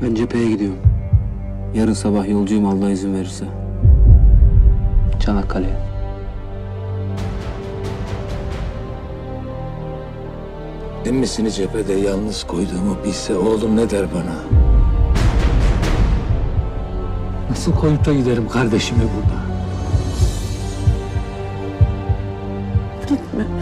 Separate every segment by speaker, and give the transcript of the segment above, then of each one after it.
Speaker 1: Ben cepheye gidiyorum. Yarın sabah yolcuyum Allah izin verirse. Çanakkale'ye.
Speaker 2: Emmisini cephede yalnız koyduğumu bilse oğlum ne der bana?
Speaker 1: Nasıl koyup da giderim kardeşimi burada?
Speaker 3: Gitme.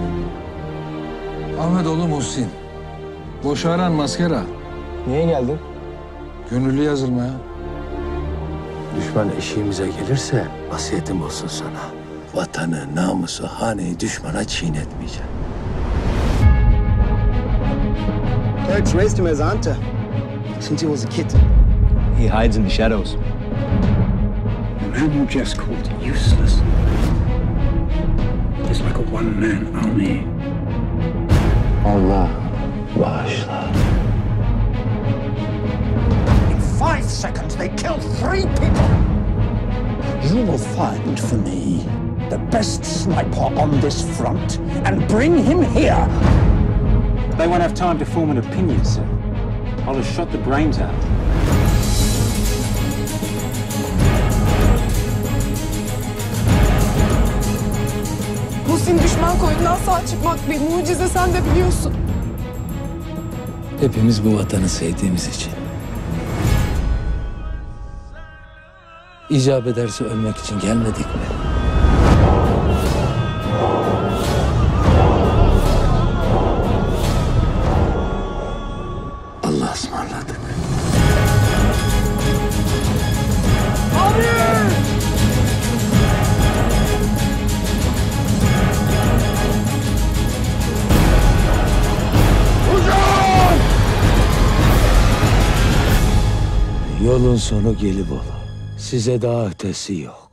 Speaker 2: Ahmet oğlum Muhsin. Boş aran maskera.
Speaker 1: Niye geldin?
Speaker 2: Gönüllü yazılmaya.
Speaker 1: Düşman eşiğimize gelirse vasiyetim olsun sana.
Speaker 2: Vatanı, namusu, haneyi düşmana çiğnetmeyeceğim.
Speaker 4: Turks raised him as a hunter since he was a kid.
Speaker 5: He hides in the shadows.
Speaker 6: The man you just called useless is like a one-man army.
Speaker 1: Allah bağışla.
Speaker 6: In 5 seconds, they killed 3 people. You will find for me the best sniper on this front and bring him here.
Speaker 7: They won't have time to form an opinion, sir. I'll have shot the brains out.
Speaker 3: Muhsin düşman koyundan sağ çıkmak bir mucize, sen de biliyorsun.
Speaker 2: Hepimiz bu vatanı sevdiğimiz için. İcap ederse ölmek için gelmedik mi? Allah'a ısmarladık. Yolun sonu Gelibolu. Size daha ötesi yok.